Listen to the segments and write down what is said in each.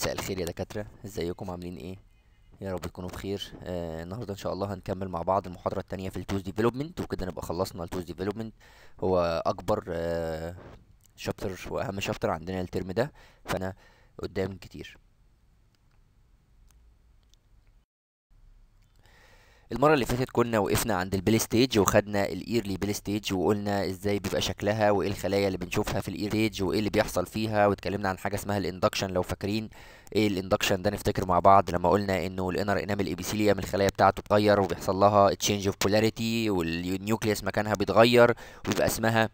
مساء الخير يا دكاترة، ازيكم عاملين ايه؟ يا رب تكونوا بخير. النهارده ان شاء الله هنكمل مع بعض المحاضرة التانية في التوز ديفلوبمنت، وكده نبقى خلصنا التوز ديفلوبمنت. هو اكبر شابتر واهم شابتر عندنا الترم ده، فانا قدام كتير. المرة اللي فاتت كنا وقفنا عند البيل ستيج وخدنا الايرلي بيل ستيج، وقلنا ازاي بيبقى شكلها وايه الخلايا اللي بنشوفها في الاير ستيج وايه اللي بيحصل فيها، واتكلمنا عن حاجة اسمها الاندكشن. لو فاكرين ايه الاندكشن ده نفتكر مع بعض لما قلنا انه الانر انامل ايبيثيليوم الخلايا بتاعته بتتغير وبيحصل لها تشينج اوف بولاريتي، والنيوكليوس مكانها بيتغير ويبقى اسمها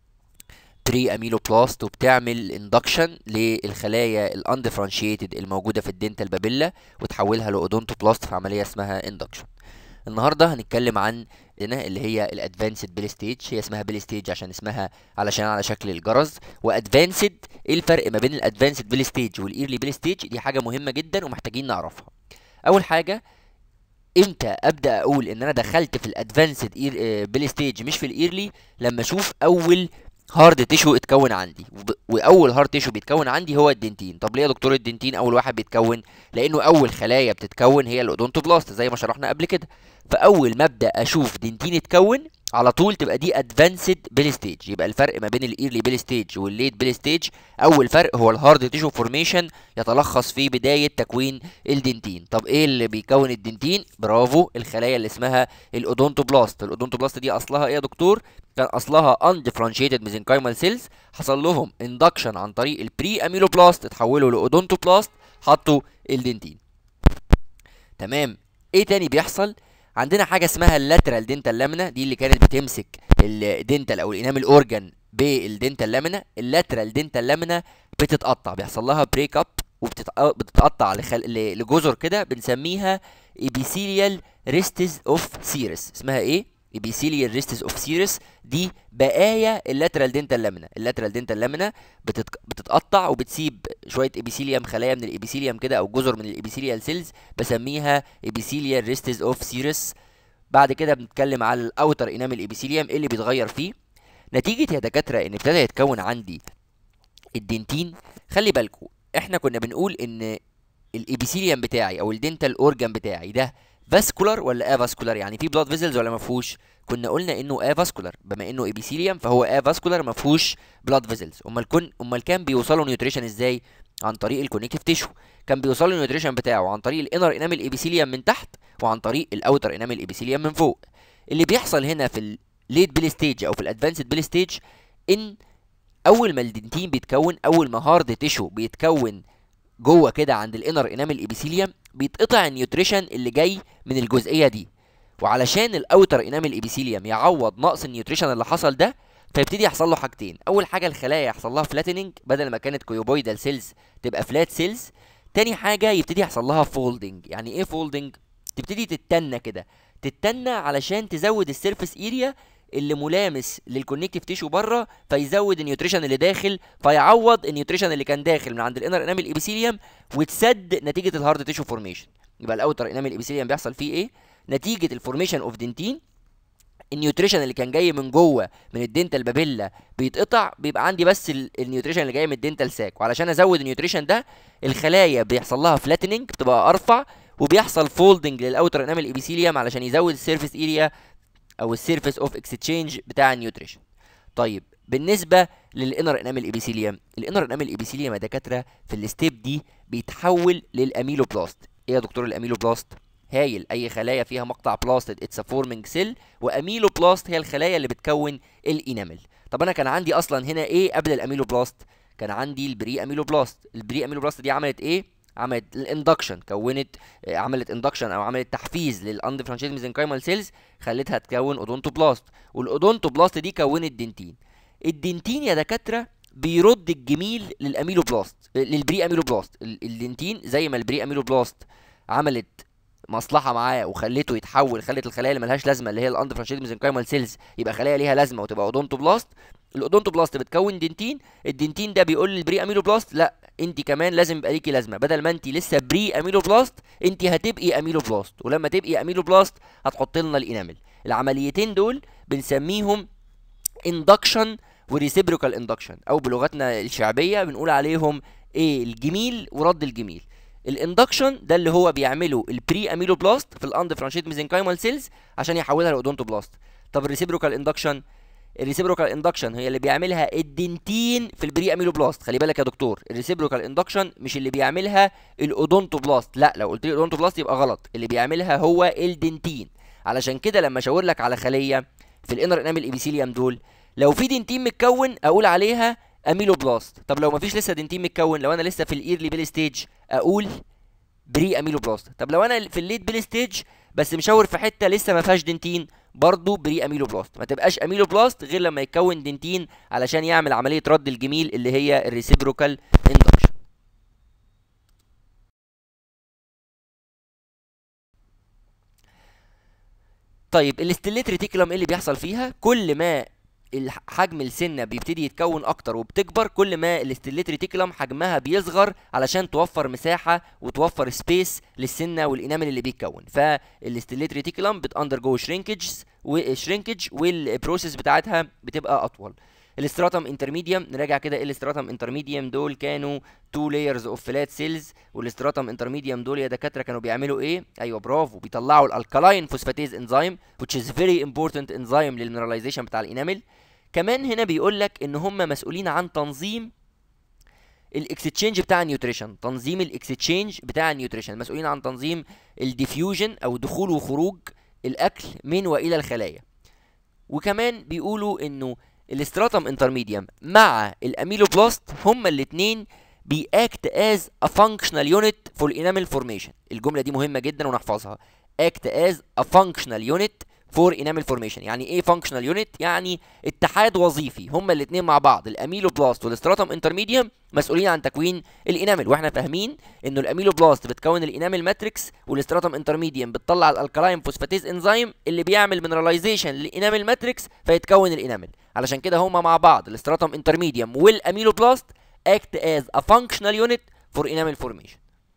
بري اميلوبلاست، وبتعمل اندكشن للخلايا الاندفرنشيتد الموجوده في الدنتال بابيلا وتحولها لاودونتوبلاست في عمليه اسمها اندكشن. النهارده هنتكلم عن هنا اللي هي الادفانسد بيل ستيج. هي اسمها بيل ستيج عشان اسمها علشان على شكل الجرس. وادفانسد، ايه الفرق ما بين الادفانسد بيل ستيج والايرلي بيل ستيج؟ دي حاجه مهمه جدا ومحتاجين نعرفها. اول حاجه، امتى ابدا اقول ان انا دخلت في الادفانسد بيل ستيج مش في الايرلي؟ لما اشوف اول هارد تيشو اتكون عندي، واول هارد تيشو بيتكون عندي هو الدنتين. طب ليه يا دكتور الدنتين اول واحد بيتكون؟ لانه اول خلايا بتتكون هي الاودونتوبلاست زي ما شرحنا قبل كده. فاول ما ابدا اشوف دنتين اتكون على طول تبقى دي ادفانسد بيل ستيج. يبقى الفرق ما بين الايرلي بيل ستيج والليت بيل ستيج، اول فرق هو الهارد تيشو فورميشن يتلخص في بدايه تكوين الدنتين. طب ايه اللي بيكون الدنتين؟ برافو، الخلايا اللي اسمها الاودونتوبلاست. الاودونتوبلاست دي اصلها ايه يا دكتور؟ كان اصلها undifferentiated mesenchymal cells، حصل لهم induction عن طريق البري اميلوبلاست، اتحولوا لاودونتوبلاست، حطوا الدنتين. تمام. ايه تاني بيحصل؟ عندنا حاجه اسمها اللاترال دنتال لامينا، دي اللي كانت بتمسك الدنتال او الانامل اورجان بالدنتال لامينا. اللاترال دنتال لامينا بتتقطع، بيحصل لها بريك اب وبتتقطع لجزر كده بنسميها epithelial restes of serous. اسمها ايه؟ epithelial restes of serous. دي بقايا اللاترال دنتال لامينا. اللاترال دنتال لامينا بتتقطع وبتسيب شويه ابيثيليوم، خلايا من الابيثيليوم كده او جزر من الابيثيليال سيلز، بسميها epithelial restes of serous. بعد كده بنتكلم على الاوتر انامل ابيثيليوم، ايه اللي بيتغير فيه نتيجه يا دكاتره ان ابتدى يتكون عندي الدنتين. خلي بالكم، احنا كنا بنقول ان الابيثيليوم بتاعي او الدنتال اورجان بتاعي ده فاسكولار ولا افاسكولار، يعني في بلاد فيزلز ولا ما فيهوش؟ كنا قلنا انه افاسكولار، بما انه ابيثيليوم فهو افاسكولار ما فيهوش بلاد فيزلز. امال كان بيوصلوا نيوتريشن ازاي؟ عن طريق الكونكتيف تيشو. كان بيوصلوا النيوتريشن بتاعه عن طريق الانر انامل ابيثيليوم من تحت وعن طريق الاوتر انامل ابيثيليوم من فوق. اللي بيحصل هنا في الليت بيل ستيج او في الادفانسد بيل ستيج ان اول ما الدنتين بيتكون، اول ما هارد تيشو بيتكون جوه كده عند الانر انامل ايبيثيليوم، بيتقطع النيوتريشن اللي جاي من الجزئيه دي. وعلشان الاوتر انامل ايبيثيليوم يعوض نقص النيوتريشن اللي حصل ده، فيبتدي يحصل له حاجتين. اول حاجه الخلايا يحصل لها فلاتننج، بدل ما كانت كيوبويدال سيلز تبقى فلات سيلز. تاني حاجه يبتدي يحصل لها فولدنج. يعني ايه فولدنج؟ تبتدي تتنى كده، تتنى علشان تزود السيرفيس اريا اللي ملامس للكونكتيف تيشو بره، فيزود النيوتريشن اللي داخل، فيعوض النيوتريشن اللي كان داخل من عند الانر انامل ايبيثيليوم وتسد نتيجه الهارد تيشو فورميشن. يبقى الاوتر انامل ايبيثيليوم بيحصل فيه ايه؟ نتيجه الفورميشن اوف دنتين، النيوتريشن اللي كان جاي من جوه من الدنتال بابيلا بيتقطع، بيبقى عندي بس النيوتريشن اللي جاي من الدنتال ساك. وعلشان ازود النيوتريشن ده، الخلايا بيحصل لها فلاتننج، بتبقى ارفع، وبيحصل فولدنج للاوتر انامل ايبيثيليوم علشان يزود السيرفيس اريا او السيرفيس اوف اكستشينج بتاع النيوتريشن. طيب بالنسبه للانر انامل ايبيثيليوم، الانر انامل ايبيثيليوم يا دكاتره في الستيب دي بيتحول للاميلوبلاست. ايه يا دكتور الاميلوبلاست؟ هايل، اي خلايا فيها مقطع بلاستد اتس ا فورمينج سيل، واميلوبلاست هي الخلايا اللي بتكون الانامل. طب انا كان عندي اصلا هنا ايه قبل الاميلوبلاست؟ كان عندي البري اميلوبلاست. البري اميلوبلاست دي عملت ايه؟ عملت الاندكشن، كونت عملت اندكشن او عملت تحفيز للاندفرنشيتد ميزنكايمال سيلز، خلتها تكون اودونتوبلاست، والاودونتوبلاست دي كونت دنتين. الدنتين يا دكاتره بيرد الجميل للاميلوبلاست، للبري اميلوبلاست. الدنتين زي ما البري اميلوبلاست عملت مصلحه معاه وخلته يتحول، خلت الخلايا اللي ملهاش لازمه اللي هي الاندفرنشيتد ميزنكايمال سيلز يبقى خلايا ليها لازمه وتبقى اودونتوبلاست. الاودونتوبلاست بتكون دنتين، الدنتين ده بيقول للبري اميلوبلاست لا انت كمان لازم يبقى ليكي لازمه، بدل ما انت لسه بري اميلوبلاست انت هتبقي اميلوبلاست، ولما تبقي اميلوبلاست هتحط لنا الانامل. العمليتين دول بنسميهم اندكشن وريسيبروكال اندكشن، او بلغتنا الشعبيه بنقول عليهم ايه الجميل ورد الجميل. الاندكشن ده اللي هو بيعمله البري اميلوبلاست في الاندفرنشيت ميزنكايمال سيلز عشان يحولها لاودونتوبلاست. طب الريسيبروكال اندكشن، الريسيبروكال اندكشن هي اللي بيعملها الدنتين في البري اميلوبلاست. خلي بالك يا دكتور، الريسيبروكال اندكشن مش اللي بيعملها الاودونتوبلاست، لا لو قلت لي الاودونتوبلاست يبقى غلط، اللي بيعملها هو الدنتين. علشان كده لما اشاور لك على خليه في الانر انامل ابيثيليوم دول، لو في دنتين متكون اقول عليها اميلوبلاست. طب لو مفيش لسه دنتين متكون، لو انا لسه في الايرلي بيل ستيج اقول بري اميلوبلاست. طب لو انا في الليت بيل ستيج بس مشاور في حته لسه ما فيهاش دنتين، برضه بري اميلوبلاست. ما تبقاش اميلوبلاست غير لما يتكون دنتين علشان يعمل عمليه رد الجميل اللي هي الريسيبروكال اندكشن. طيب الاستليت ريتيكولم ايه اللي بيحصل فيها؟ كل ما حجم السنه بيبتدي يتكون اكتر وبتكبر، كل ما الاستليت ريتيكولم حجمها بيصغر علشان توفر مساحه وتوفر سبيس للسنه والانامل اللي بيتكون. فالاستليت ريتيكولم بتاندرجو شرينكج والبروسيس بتاعتها بتبقى اطول. الاستراتم انترميديوم، نراجع كده ايه الاستراتم انترميديوم دول. كانوا 2 layers of flat cells. والاستراتم انترميديوم دول يا دكاتره كانوا بيعملوا ايه؟ ايوه برافو، بيطلعوا الالكالاين فوسفاتيز انزيم which is very important enzyme للمينراليزيشن بتاع الانامل. كمان هنا بيقول لك ان هم مسؤولين عن تنظيم الاكستشينج بتاع النيوتريشن، تنظيم الاكستشينج بتاع النيوتريشن، مسؤولين عن تنظيم الديفيوجن او دخول وخروج الاكل من والى الخلايا. وكمان بيقولوا انه الاستراتم انترميديوم مع الاميلوبلاست هما الاثنين بيأكت از ا فانكشنال يونت فور الانامل فورميشن. الجمله دي مهمه جدا ونحفظها. act as a functional unit for enamel formation. يعني ايه functional unit؟ يعني اتحاد وظيفي، هما الاثنين مع بعض. الاميلوبلاست والاستراتم انترميديوم مسؤولين عن تكوين الانامل، واحنا فاهمين انه الاميلوبلاست بتكون الانامل ماتريكس، والاستراتم انترميديوم بتطلع الالكالاين فوسفاتيز انزيم اللي بيعمل مينراليزيشن للانامل ماتريكس فيتكون الانامل. علشان كده هما مع بعض الاستراتم انترميديوم والاميلوبلاست act as a functional unit for enamel formation.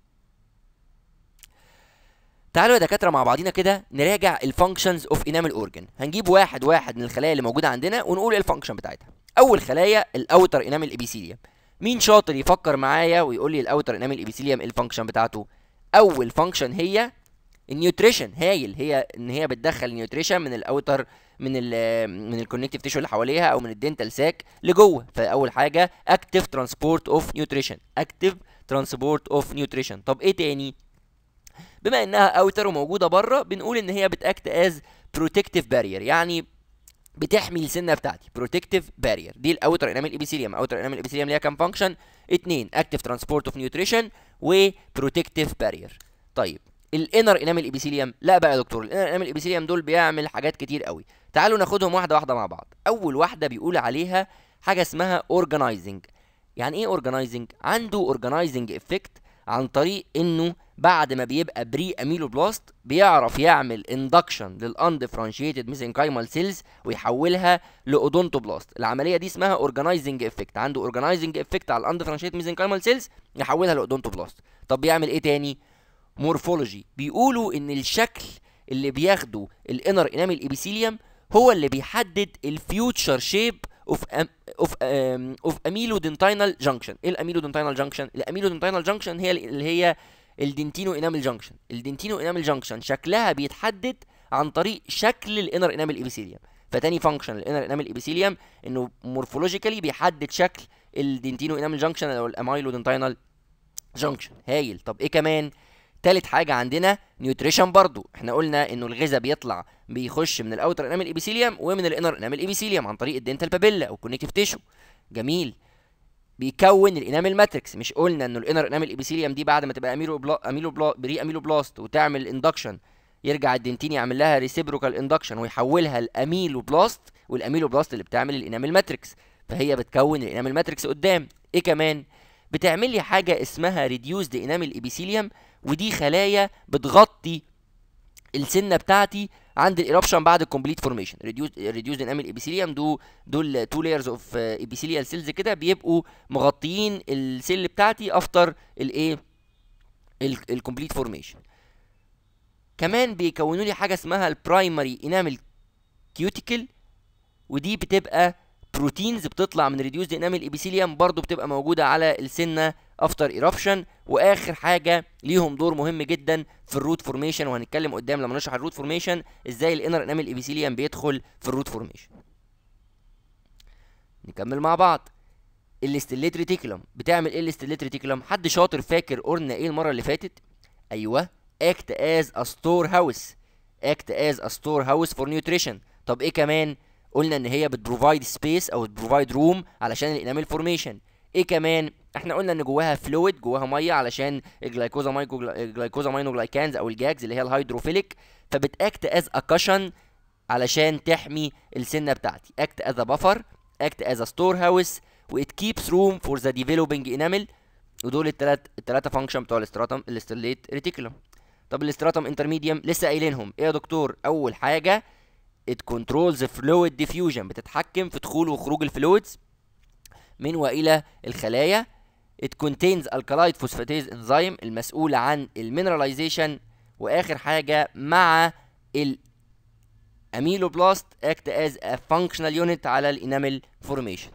تعالوا يا دكاتره مع بعضينا كده نراجع الفانكشنز اوف انامل اورجن. هنجيب واحد واحد من الخلايا اللي موجوده عندنا ونقول ايه الفانكشن بتاعتها. اول خلايا الاوتر انامل ابيثيليوم. مين شاطر يفكر معايا ويقول لي الاوتر انامل ابيثيليوم ايه الفانكشن بتاعته؟ اول فانكشن هي النيوتريشن. هايل، هي ان هي بتدخل النيوتريشن من الاوتر من الكونكتيف تيشو اللي حواليها او من الدنتال ساك لجوه. فاول حاجه اكتيف ترانسبورت اوف نيوتريشن، اكتيف ترانسبورت اوف نيوتريشن. طب ايه تاني؟ بما انها اوتر وموجوده بره بنقول ان هي بتاكت از بروتكتيف بارير، يعني بتحمي السنه بتاعتي. بروتكتيف بارير دي الاوتر انامل ابيثيليوم. اوتر انامل ابيثيليوم ليها كام فانكشن؟ 2، اكتيف ترانسبورت اوف نيوتريشن وبروتكتيف بارير. طيب الانر انامل ابيثيليوم، لا بقى يا دكتور، الانر انامل ابيثيليوم دول بيعمل حاجات كتير قوي. تعالوا ناخدهم واحده واحده مع بعض. اول واحده بيقول عليها حاجه اسمها اورجانيزنج. يعني ايه اورجانيزنج؟ عنده اورجانيزنج افكت عن طريق انه بعد ما بيبقى بري اميلوبلاست بيعرف يعمل اندكشن للاندفرنشيتد ميزنكايمال سيلز ويحولها لاودونتوبلاست. العمليه دي اسمها اورجانيزنج افكت. عنده اورجانيزنج افكت على الاندفرنشيتد ميزنكايمال سيلز يحولها لاودونتوبلاست. طب بيعمل ايه تاني؟ مورفولوجي. بيقولوا ان الشكل اللي بياخده الانر انامل ابيثيليوم هو اللي بيحدد الفيوتشر شيب اوف اميلودنتينال جانكشن. ايه الاميلودنتينال جانكشن؟ الاميلودنتينال جانكشن هي اللي هي الدنتينو انامل جانكشن. الدنتينو انامل جانكشن شكلها بيتحدد عن طريق شكل الانر انامل ابيثيليوم. فتاني فانكشن الانر انامل ابيثيليوم انه مورفولوجيكالي بيحدد شكل الدنتينو انامل جانكشن او الاميلودنتينال جانكشن. هايل. طب ايه كمان؟ تالت حاجة عندنا نيوتريشن. برضو احنا قلنا انه الغذاء بيخش من الاوتر انامل ابيثيليوم ومن الانر انامل ابيثيليوم عن طريق الدنتال بابيلا او الكونكتيف تيشو. جميل. بيكون الانامل ماتريكس. مش قلنا انه الانر انامل ابيثيليوم دي بعد ما تبقى بري اميلوبلاست وتعمل اندكشن يرجع الدنتين يعمل لها ريسيبروكال اندكشن ويحولها لاميلوبلاست، والاميلوبلاست اللي بتعمل الانامل ماتريكس، فهي بتكون الانامل ماتريكس قدام. ايه كمان؟ بتعمل لي حاجه اسمها ريديوسد انامل ابيثيليوم، ودي خلايا بتغطي السنه بتاعتي عند الايربشن بعد الكومبليت فورميشن. ريديوسد انامل ابيثيليوم دول 2 layers اوف ابيثيليال سيلز كده بيبقوا مغطيين السيل بتاعتي افتر الايه الكومبليت فورميشن. كمان بيكونوا لي حاجه اسمها البرايمري انامل كيوتيكل، ودي بتبقى بروتينز بتطلع من ريديوسد انامل ابيثيليوم برضو بتبقى موجوده على السنه افتر ايربشن. واخر حاجه ليهم دور مهم جدا في الروت فورميشن، وهنتكلم قدام لما نشرح الروت فورميشن ازاي الانر انامل ابيثيليوم بيدخل في الروت فورميشن. نكمل مع بعض. الاستيليت ريتيكولم بتعمل ايه؟ الاستيليت ريتيكولم حد شاطر فاكر قلنا ايه المره اللي فاتت؟ ايوه، act as a store house. act as a store house for nutrition. طب ايه كمان؟ قلنا ان هي بتبروفايد سبيس او بتبروفايد روم علشان الانامل فورميشن. ايه كمان؟ احنا قلنا ان جواها فلويد، جواها ميه علشان الجلايكوزامينوجلايكانز او الجاجز اللي هي الهيدروفيليك، فبتاكت از ا كاشن علشان تحمي السنه بتاعتي. act as a buffer, act as a store house, و it keeps room for the developing enamel. ودول التلاتة فانكشن بتوع الاستيليت ريتيكولم. طب الاستراتم انترميديوم لسه قايلينهم ايه يا دكتور؟ اول حاجه it controls fluid diffusion، بتتحكم في دخول وخروج الفلويدز من والى الخلايا. it contains alkaloid phosphatase enzyme المسؤول عن المينراليزيشن. واخر حاجه مع الاميلوبلاست act as a functional unit على الانامل فورميشن.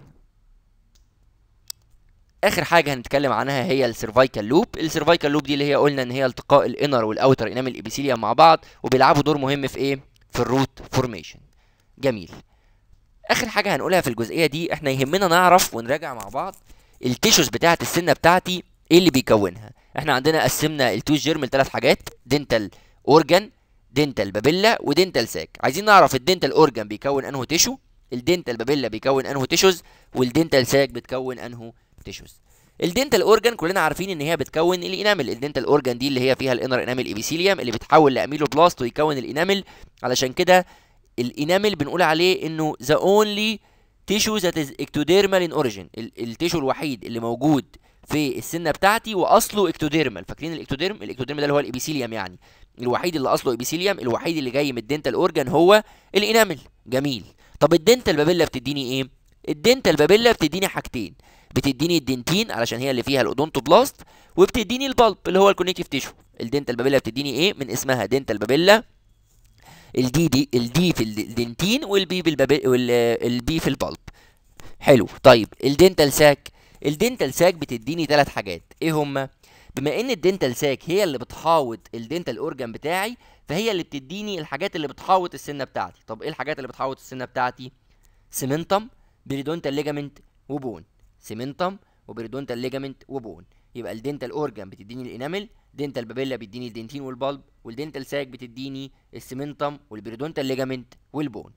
اخر حاجه هنتكلم عنها هي السيرفايكال لوب. السيرفايكال لوب دي اللي هي قلنا ان هي التقاء الانر والاوتر انامل ابيثيليوم مع بعض، وبيلعبوا دور مهم في ايه؟ في الروت فورميشن. جميل. اخر حاجه هنقولها في الجزئيه دي، احنا يهمنا نعرف ونراجع مع بعض التيشوز بتاعه السنه بتاعتي ايه اللي بيكونها. احنا عندنا قسمنا التوث جيرم لثلاث حاجات: دنتال اورجان، دنتال بابيلا، ودنتال ساك. عايزين نعرف الدنتال اورجان بيكون انه تيشو، الدنتال بابيلا بيكون انه تيشوز، والدنتال ساك بتكون انه تيشوز. الدنتال اورجان كلنا عارفين ان هي بتكون الانامل. الدنتال اورجان دي اللي هي فيها الانر انامل ابيثيليوم اللي بتحول لاميلوبلاست ويكون الانامل. علشان كده الانامل بنقول عليه انه the only tissue that is ectodermal in origin، التيشو الوحيد اللي موجود في السنه بتاعتي واصله اكتوديرمال. فاكرين الاكتوديرم؟ الاكتوديرم ده اللي هو الابيثيليوم، يعني الوحيد اللي اصله ابيثيليوم، الوحيد اللي جاي من الدنتال اورجان هو الانامل. جميل. طب الدنتال بابيلا بتديني ايه؟ الدنتال بابيلا بتديني حاجتين، بتديني الدنتين علشان هي اللي فيها الاودونتوبلاست، وبتديني البلب اللي هو الكونكتيف تيشو. الدنتال بابيلا بتديني ايه؟ من اسمها دنتال بابيلا، الدي في الدنتين والبي في البلب. حلو. طيب الدنتال ساك، الدنتال ساك بتديني ثلاث حاجات. ايه هما؟ بما ان الدنتال ساك هي اللي بتحاوط الدنتال اورجان بتاعي، فهي اللي بتديني الحاجات اللي بتحاوط السنه بتاعتي. طب ايه الحاجات اللي بتحاوط السنه بتاعتي؟ سيمنتم، بريدونتال ليجامنت، وبون. سيمنتم وبريدونتال ليجامنت وبون. يبقى الدنتال اورجان بتديني الانامل، دنتال بابيلا بتديني الدنتين والبلب، والدنتال ساك بتديني السيمنتم والبريدونتال ليجامنت والبون.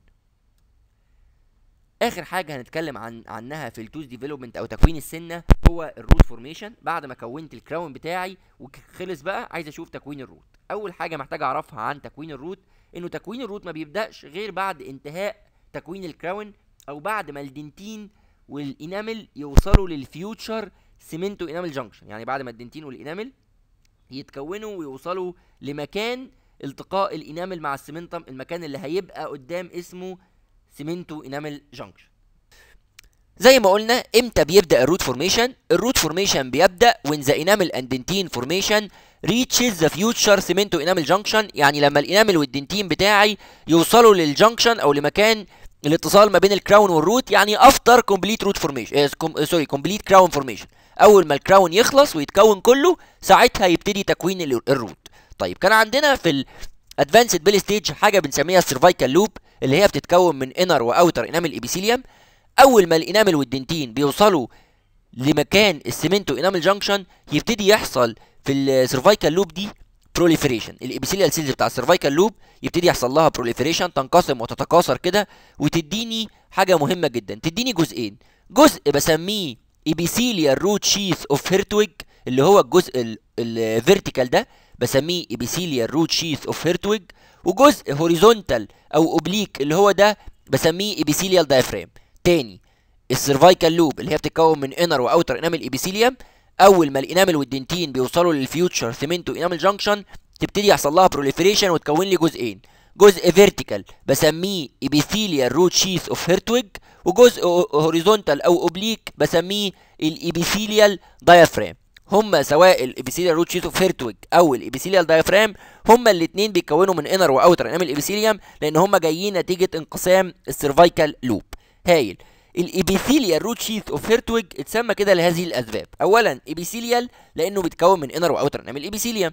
اخر حاجه هنتكلم عنها في التوث ديفلوبمنت او تكوين السنه هو الروت فورميشن. بعد ما كونت الكراون بتاعي وخلص بقى عايز اشوف تكوين الروت. اول حاجه محتاج اعرفها عن تكوين الروت انه تكوين الروت ما بيبداش غير بعد انتهاء تكوين الكراون، او بعد ما الدنتين والانامل يوصلوا للفيوتشر سيمنتو انامل جانكشن. يعني بعد ما الدنتين والانامل يتكونوا ويوصلوا لمكان التقاء الانامل مع السيمنتم، المكان اللي هيبقى قدام اسمه سيمنتو انامل جانكشن. زي ما قلنا امتى بيبدا الروت فورميشن؟ الروت فورميشن بيبدا when the enamel and dentin formation reaches the future cemento enamel junction، يعني لما الانامل والدنتين بتاعي يوصلوا للجنكشن او لمكان الاتصال ما بين الكراون والروت، يعني after complete root formation complete crown formation. اول ما الكراون يخلص ويتكون كله ساعتها يبتدي تكوين الروت. طيب كان عندنا في الادفانسد بيل ستيج حاجه بنسميها السيرفايكال لوب اللي هي بتتكون من انر واوتر انامل ابيثيليوم. اول ما الانامل والدنتين بيوصلوا لمكان السيمنتو انامل جانكشن يبتدي يحصل في السيرفايكال لوب دي بروليفريشن. الابيثيليال سيلز بتاع السيرفايكال لوب يبتدي يحصل لها بروليفريشن، تنقسم وتتكاثر كده وتديني حاجه مهمه جدا، تديني جزئين. جزء بسميه ابيثيليال روت شيث اوف هيرتويج اللي هو الجزء الفيرتيكال ده بسميه ابيثيليال روت شيث اوف هيرتويج، وجزء هوريزونتال او اوبليك اللي هو ده بسميه ابيثيليال دايفرام. تاني، السيرفايكال لوب اللي هي بتتكون من انر واوتر انامل ابيثيليوم، اول ما الانامل والدنتين بيوصلوا للفيوتشر سيمنتو انامل جانكشن تبتدي يحصل لها بروليفريشن وتكون لي جزئين، جزء فيرتيكال بسميه ابيثيليال روت شيث اوف هيرتويج، وجزء هوريزونتال او اوبليك بسميه الابيثيليال دايفرام. هما سواء الابيثيليال روت شيث اوف هيرتويج او الابيثيليال دايفرام هما الاثنين بيتكونوا من انر واوتر انامل ابيثيليوم، لان هما جايين نتيجه انقسام السيرفايكال لوب. هايل. الابيثيليال روت شيث اوف هيرتوج اتسمى كده لهذه الاسباب. اولا ابيثيليال لانه بيتكون من انر واوتر انامل ابيثيليوم.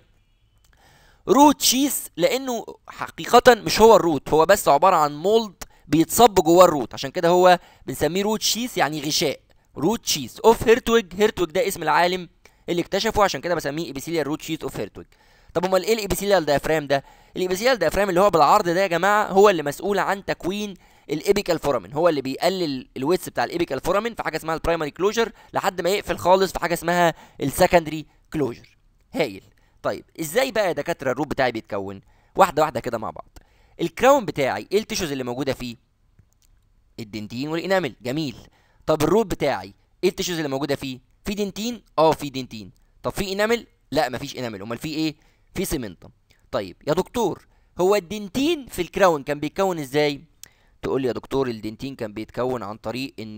روت شيث لانه حقيقه مش هو الروت، هو بس عباره عن مولد بيتصب جوه الروت، عشان كده هو بنسميه روت شيث يعني غشاء. روت شيث اوف هيرتوج، هيرتوج ده اسم العالم اللي اكتشفه، عشان كده بسميه ابيثيليال روت شيث اوف هيرتوج. طب امال ايه الابيثيليال دايفرام ده؟ الابيثيليال دايفرام اللي هو بالعرض ده يا جماعه هو اللي مسؤول عن تكوين الابيكال فورامين، هو اللي بيقلل الويتس بتاع الابيكال فورامين في حاجه اسمها البرايمري كلوجر لحد ما يقفل خالص في حاجه اسمها السكندري كلوجر. هايل. طيب ازاي بقى يا دكاتره الروت بتاعي بيتكون؟ واحده واحده كده مع بعض. الكراون بتاعي ايه التيشوز اللي موجوده فيه؟ الدنتين والانامل. جميل. طب الروت بتاعي ايه التيشوز اللي موجوده فيه؟ في دنتين؟ في دنتين. طب في انامل؟ لا مفيش انامل. امال في ايه؟ في سيمنتم. طيب يا دكتور هو الدنتين في الكراون كان بيتكون ازاي؟ تقول لي يا دكتور الدنتين كان بيتكون عن طريق ان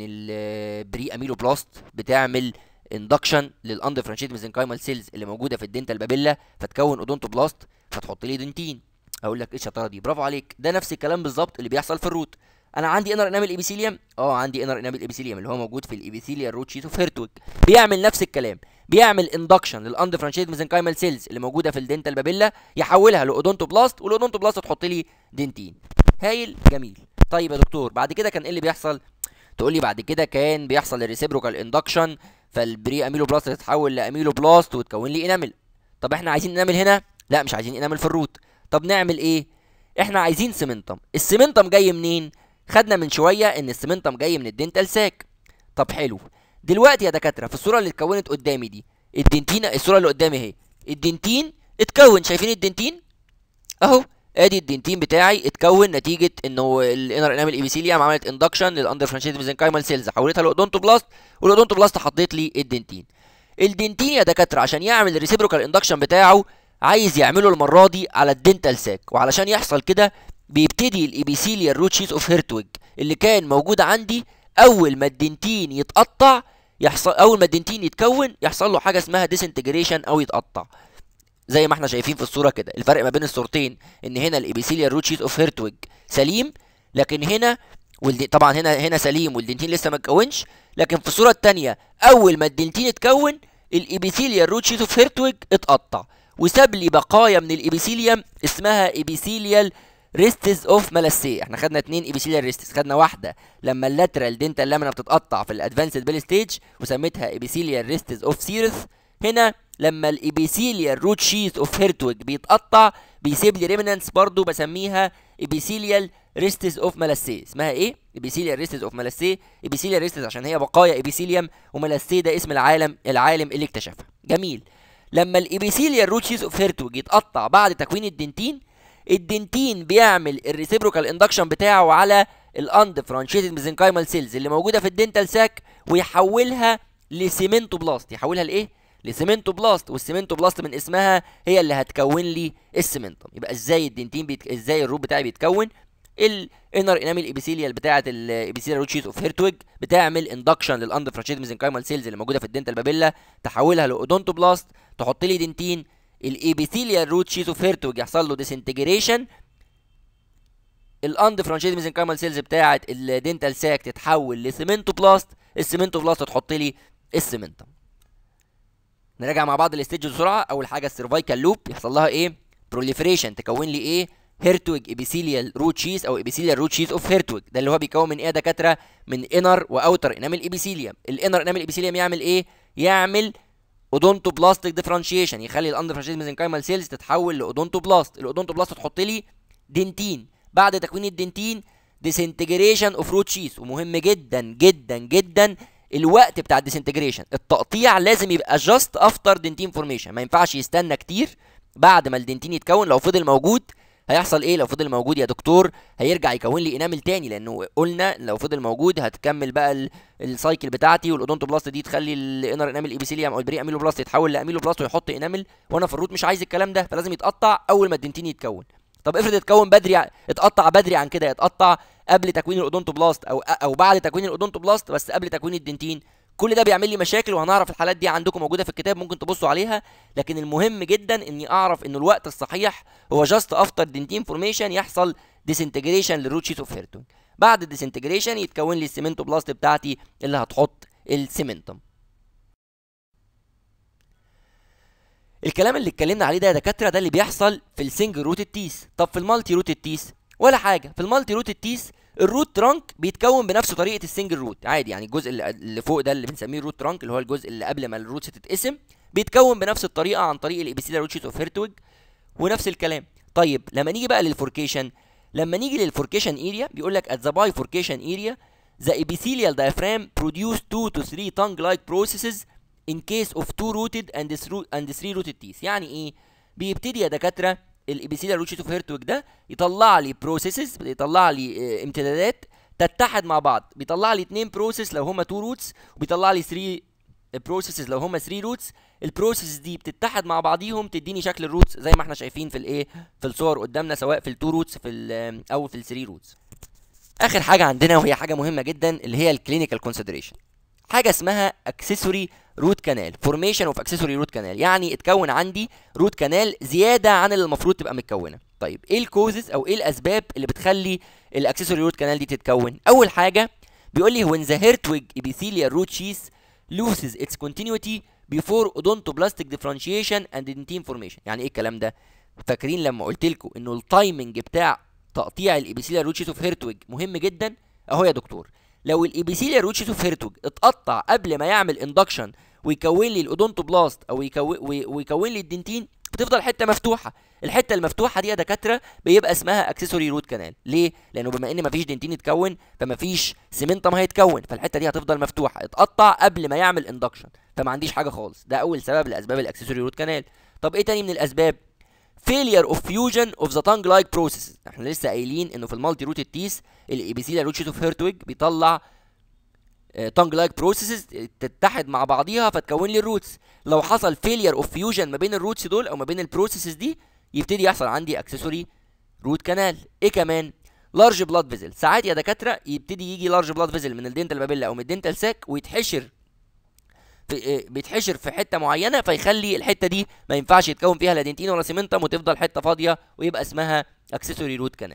البري اميلو بلاست بتعمل اندكشن للاندفرنشيت ميزنكايمال سيلز اللي موجوده في الدنتال بابيلا فتكون اودونتو بلاست فتحط لي دنتين. اقول لك ايه الشطاره دي؟ برافو عليك، ده نفس الكلام بالظبط اللي بيحصل في الروت. انا عندي انر انامل ابيثيليوم، عندي انر انامل ابيثيليوم اللي هو موجود في الابيثيليال روت شيت اوف هيرتوج، بيعمل نفس الكلام، بيعمل اندكشن للاندفرنشيت ميزنكايمال سيلز اللي موجوده في الدنتال بابيلا يحولها لاودونتو بلاست، والاودونتو بلاست تحط لي دنتين. هايل. جميل. طيب يا دكتور بعد كده كان ايه اللي بيحصل؟ تقول لي بعد كده كان بيحصل الريسيبروكال اندكشن، فالبري اميلو بلاست تتحول لاميلو بلاست وتكون لي انامل. طب احنا عايزين انامل هنا؟ لا مش عايزين انامل في الروت. طب نعمل ايه؟ احنا عايزين سيمنتم. السيمنتم جاي منين؟ خدنا من شويه ان السيمنتم جاي من الدنتال ساك. طب حلو. دلوقتي يا دكاتره في الصوره اللي اتكونت قدامي دي الدنتين، الصوره اللي قدامي اهي الدنتين اتكون، شايفين الدنتين اهو؟ ادي الدنتين بتاعي اتكون نتيجه انه الانر انامل ايبيثيليوم عملت اندكشن للاندرفرنشيتد ميزنكايمال سيلز حولتها لاودونتو بلاست، والاودونتو بلاست حطيت لي الدنتين. الدنتين يا دكاتره عشان يعمل الريسيبروكال اندكشن بتاعه عايز يعمله المره دي على الدنتال ساك، وعلشان يحصل كده بيبتدي الابيثيليال روت شيت اوف هيرتوج اللي كان موجود عندي اول ما الدنتين يتقطع اول ما الدنتين يتكون يحصل له حاجه اسمها ديسنتجريشن او يتقطع. زي ما احنا شايفين في الصوره كده. الفرق ما بين الصورتين ان هنا الابيثيليال روت شيت اوف هيرتوج سليم، لكن هنا طبعا هنا سليم والدنتين لسه ما اتكونش، لكن في الصوره الثانيه اول ما الدنتين اتكون الابيثيليال روت شيت اوف هيرتوج اتقطع وساب لي بقايا من الابيثيليوم اسمها ابيثيليال ريستس اوف ملاسيه. احنا خدنا 2 ابيثيليال ريستس، خدنا واحده لما اللاترال دنتال لامينا بتتقطع في الادفانسد بيل ستيج وسميتها ابيثيليال ريستس اوف سيرث. هنا لما الابيثيليال روت شيت اوف هيرتوج بيتقطع بيسيب لي ريمنانس برضو بسميها ابيثيليال ريستس اوف ملاسيه. اسمها ايه؟ ابيثيليال ريستس اوف ملاسيه. ابيثيليال ريستس عشان هي بقايا ابيثيليوم، وملاسيه ده اسم العالم اللي اكتشفها. جميل. لما الابيثيليال روت شيت اوف هيرتوج يتقطع بعد تكوين الدنتين بيعمل الريسيبروكال اندكشن بتاعه على الاندفرنشيتد ميزنكايمال سيلز اللي موجوده في الدنتال ساك ويحولها لسيمنتو بلاست. يحولها لايه؟ لسيمنتو بلاست، والسيمنتو بلاست من اسمها هي اللي هتكون لي السيمنتم. يبقى ازاي الدنتين ازاي الروت بتاعي بيتكون؟ الانر انامل ابيثيليال بتاعه الابيثيليال روت شيت اوف هيرتوج بتعمل اندكشن للاندفرنشيتد ميزنكايمال سيلز اللي موجوده في الدنتال بابيلا تحولها لاودونتو بلاست تحط لي دنتين. الابيثيليال روت شيت اوف هيرتوج يحصل له ديسنتجريشن، الاندفرنشيتد ميزنكايمال سيلز بتاعه الدنتال ساك تتحول لسيمنتو بلاست، السيمنتو بلاست تحط لي السيمنتم. نراجع مع بعض الستيج بسرعه. اول حاجه السيرفايكال لوب يحصل لها ايه؟ بروليفريشن، تكون لي ايه؟ هيرتوج ابيثيليال روت شيت او ابيثيليال روت شيت اوف هيرتوج. ده اللي هو بيكون من ايه يا دكاتره؟ من انر واوتر انامل ابيثيليوم. الانر انامل ابيثيليوم يعمل ايه؟ يعمل اودونتو بلاستيك ديفرنشيشن، يخلي الاندفرنشيتد ميزنكايمال سيلز تتحول لاودونتو بلاست. الاودونتو بلاست تحط لي دنتين. بعد تكوين الدنتين ديسنتجريشن اوف روت شيت. ومهم جدا جدا جدا الوقت بتاع الديسنتجريشن، التقطيع لازم يبقى جاست افتر دنتين فورميشن، ما ينفعش يستنى كتير بعد ما الدنتين يتكون. لو فضل موجود هيحصل ايه؟ لو فضل موجود يا دكتور هيرجع يكون لي انامل تاني، لانه قلنا لو فضل موجود هتكمل بقى السايكل بتاعتي، والاودونتو بلاست دي تخلي الانر انامل ايبيثيليوم او البري اميلو بلاست يتحول لاميلو بلاست ويحط انامل، وانا في الروت مش عايز الكلام ده، فلازم يتقطع اول ما الدنتين يتكون. طب افرض اتكون بدري، اتقطع بدري عن كده، يتقطع قبل تكوين الاودونتو بلاست او بعد تكوين الاودونتو بلاست بس قبل تكوين الدنتين، كل ده بيعمل لي مشاكل، وهنعرف الحالات دي عندكم موجوده في الكتاب، ممكن تبصوا عليها. لكن المهم جدا اني اعرف ان الوقت الصحيح هو جاست افتر دنتين فورميشن يحصل ديسنتجريشن للروت شيت اوف هيرتوج. بعد الديسنتجريشن يتكون لي السيمنتو بلاست بتاعتي اللي هتحط السيمنتم. الكلام اللي اتكلمنا عليه ده يا دكاتره ده اللي بيحصل في السنجل روت التيس. طب في المالتي روت التيس ولا حاجه. في المالتي روت التيس الروت ترانك بيتكون بنفس طريقه السنجل روت عادي، يعني الجزء اللي فوق ده اللي بنسميه الروت ترانك، اللي هو الجزء اللي قبل ما الروتس تتقسم، بيتكون بنفس الطريقه عن طريق الابيثيليال روت شيت اوف هيرتوج، ونفس الكلام. طيب لما نيجي بقى للفوركيشن، لما نيجي للفوركيشن اريا بيقول لك at the bifurcation area the epithelial diaphragm produce 2 to 3 tongue-like processes in case of 2 rooted and 3 rooted teeth. يعني ايه؟ بيبتدي يا دكاتره الابيثيليال روت شيت اوف هيرتوج ده يطلع لي بروسيسز، يطلع لي امتدادات تتحد مع بعض، بيطلع لي 2 بروسيس لو هما 2 روتس، وبيطلع لي 3 بروسيسز لو هما 3 روتس. البروسيس دي بتتحد مع بعضيهم تديني شكل الروتس زي ما احنا شايفين في الايه، في الصور قدامنا، سواء في ال2 روتس او في ال3 روتس. اخر حاجه عندنا وهي حاجه مهمه جدا اللي هي الكلينيكال كونسيدريشن، حاجه اسمها اكسسوري روت كانال، فورميشن اوف اكسسوري روت كانال، يعني اتكون عندي روت كانال زياده عن اللي المفروض تبقى متكونه. طيب ايه الكوزز او ايه الاسباب اللي بتخلي الاكسسوري روت كانال دي تتكون؟ اول حاجه بيقول لي when the Hertwig epithelial root sheath loses its continuity before odontoblastic differentiation and dentine formation. يعني ايه الكلام ده؟ فاكرين لما قلت لكم انه التايمنج بتاع تقطيع الابيثيليال روت شيت اوف هيرتوج مهم جدا؟ اهو يا دكتور، لو الابيثيليال روت شيت اوف هيرتوج اتقطع قبل ما يعمل اندكشن ويكون لي الاودونتوبلاست او ويكون لي الدنتين، بتفضل حته مفتوحه. الحته المفتوحه دي يا دكاتره بيبقى اسمها اكسسوري روت كانال. ليه؟ لانه بما ان مفيش دنتين اتكون فمفيش سيمنتم هيتكون، فالحته دي هتفضل مفتوحه، اتقطع قبل ما يعمل اندكشن، فما عنديش حاجه خالص. ده اول سبب لاسباب الاكسسوري روت كانال. طب ايه تاني من الاسباب؟ failure of fusion of the tongue like processes. احنا لسه قايلين انه في المالتي روت التيس الابيثيليال روت شيت اوف هيرتوج بيطلع tongue like processes تتحد مع بعضيها فتكون لي الروتس. لو حصل failure of fusion ما بين الروتس دول او ما بين البروسيسز دي يبتدي يحصل عندي اكسسوري روت كانال. ايه كمان؟ لارج بلاد فيزل. ساعات يا دكاتره يبتدي يجي لارج بلاد فيزل من الدنتال بابيلا او من الدنتال ساك ويتحشر بيتحشر في حته معينه، فيخلي الحته دي ما ينفعش يتكون فيها لا دنتين ولا سيمنتم، وتفضل حته فاضيه ويبقى اسمها اكسسوري روت كانال.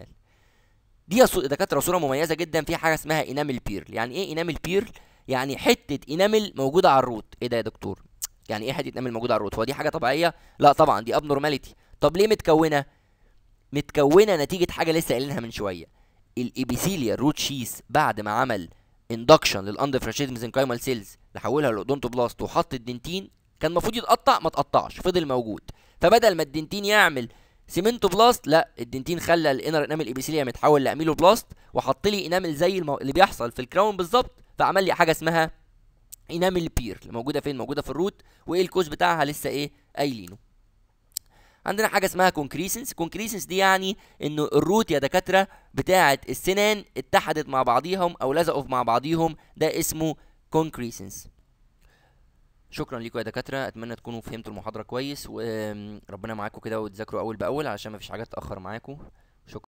دي دكاتره صوره مميزه جدا فيها حاجه اسمها انامل بيرل. يعني ايه انامل بيرل؟ يعني حته انامل موجوده على الروت. ايه ده يا دكتور؟ يعني ايه حته انامل موجوده على الروت؟ هو دي حاجه طبيعيه؟ لا طبعا، دي ابنورماليتي. طب ليه متكونه؟ متكونه نتيجه حاجه لسه قايلينها من شويه. الابيثيليال روت شيث بعد ما عمل اندكشن للاندفرنشيتد ميزنكايمال سيلز لحولها للاودونتوبلاست وحط الدنتين، كان المفروض يتقطع، ما اتقطعش، فضل موجود. فبدل ما الدنتين يعمل سيمنتو بلاست، لا، الدنتين خلى الانر انامل ابيثيليوم يتحول لاميلو بلاست وحط لي انامل زي اللي بيحصل في الكراون بالظبط، فعمل لي حاجه اسمها انامل بير. موجوده فين؟ موجوده في الروت. وايه الكوز بتاعها؟ لسه ايه قايلينه. عندنا حاجه اسمها كونكريسنس. كونكريسنس دي يعني انه الروت يا دكاتره بتاعه السنان اتحدت مع بعضيهم او لزقوا مع بعضيهم، ده اسمه كونكريسنس. شكرا لكم يا دكاتره، اتمنى تكونوا فهمتوا المحاضره كويس، وربنا معاكم كده وتذاكروا اول باول علشان مفيش حاجه تتاخر معاكم.